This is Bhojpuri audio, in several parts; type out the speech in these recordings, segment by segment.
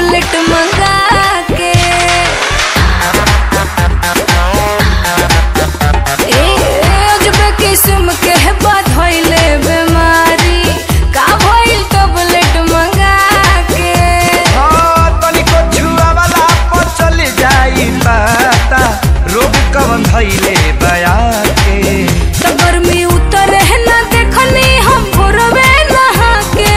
टबलेट मंगा के। अजबे किस्म के बात होइले बीमारी का भइल टबलेट मंगा के। तनिको छुआ वाला पर चल जाई पता रोग कवन धइले बया के। तो गर्मी उतर न देखनी हम भोरवे नहा के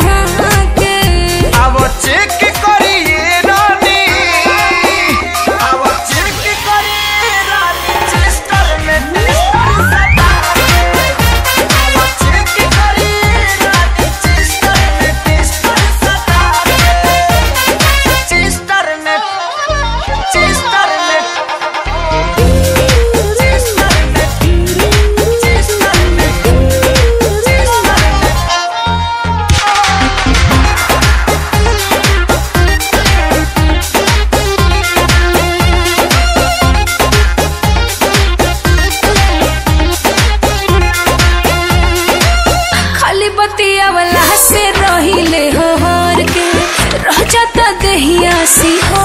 अब चेक करिए रानी, अब चेक करिए रानी चेस्टर में टेस्टर सदा। अब चेक करिए रानी चेस्टर में टेस्टर सदा। चेस्टर में चेस्टर में बतिया वाला से रहिले हो हर के रह जाता दहिया सी हो